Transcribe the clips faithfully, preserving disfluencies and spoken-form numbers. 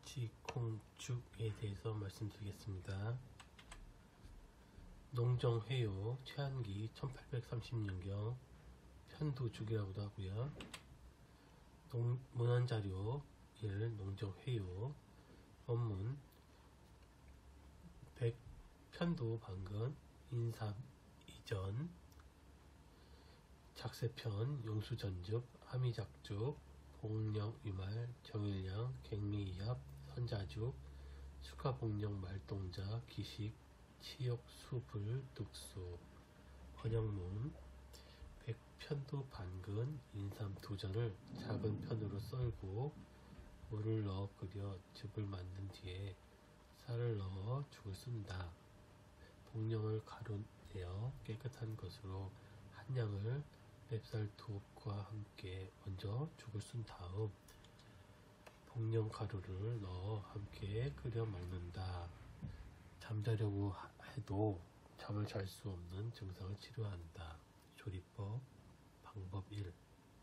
멸치콩죽에 대해서 말씀드리겠습니다. 농정회요 최한기 천팔백삼십 년경 편두죽이라고도 하고요. 농, 문헌자료 일 농정회요 원문 백 편도 방근 인삼 이전 작세편 용수전즙 하미작죽 복령 위말 정일량 갱리이합 선자죽 수가복령 말동자 기식 치욕 수불 뚝수 번역문 백편도 반근 인삼 두 전을 작은 편으로 썰고 물을 넣어 끓여 즙을 만든 뒤에 쌀을 넣어 죽을 쓴다. 복령을 가루 내어 깨끗한 것으로 한 양을 맵쌀 두업과 함께 먼저 죽을 쓴 다음 복령 가루를 넣어 함께 끓여 먹는다. 잠자려고 해도 잠을 잘 수 없는 증상을 치료한다. 조리법 방법 일.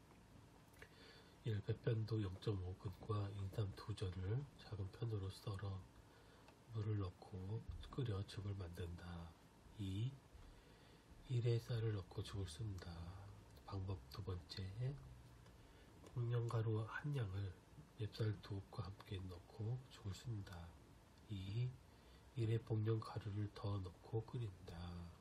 일. 백편도 영 점 오 근과 인삼 두 전을 작은 편으로 썰어 물을 넣고 끓여 죽을 만든다. 이. 일에 쌀을 넣고 죽을 쓴다. 방법 두 번째. 복령가루 한 양을 맵쌀 두 옵과 함께 넣고 죽을 쓴다. 이. 일에 복령가루를 더 넣고 끓인다.